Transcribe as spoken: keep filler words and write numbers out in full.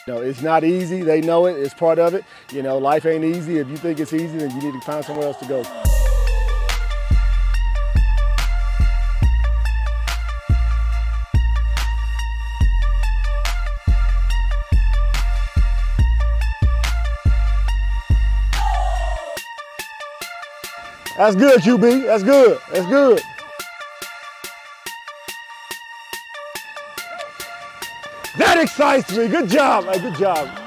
You know, it's not easy. They know it. It's part of it. You know, life ain't easy. If you think it's easy, then you need to find somewhere else to go. That's good, Q B. That's good. That's good. That excites me. Good job. Good job.